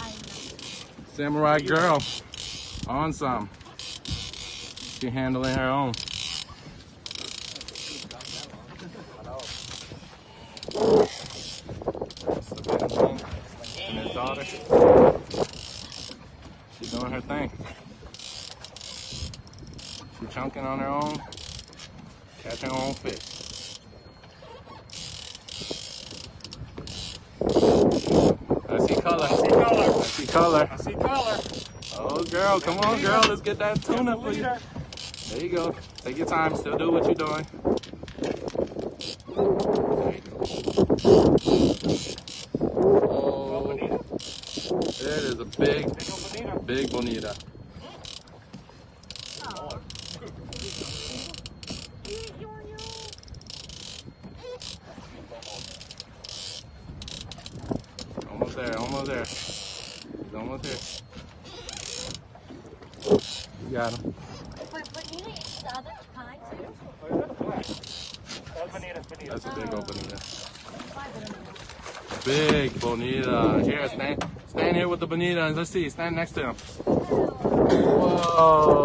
Samurai girl on some. She handling her own. And his daughter. She's doing her thing. She's chunking on her own, catching her own fish. I see color. I see color. I see color. I see color. Oh, girl, come on, girl. Let's get that tuna for you. There you go. Take your time. Still do what you're doing. There you go. Oh, it is a big bonita. Almost there, almost there. He's almost there. You got him. Bonita is the other kind too? That's a big old bonita. Big bonita. Here, stand here with the bonita and let's see. Stand next to him. Whoa.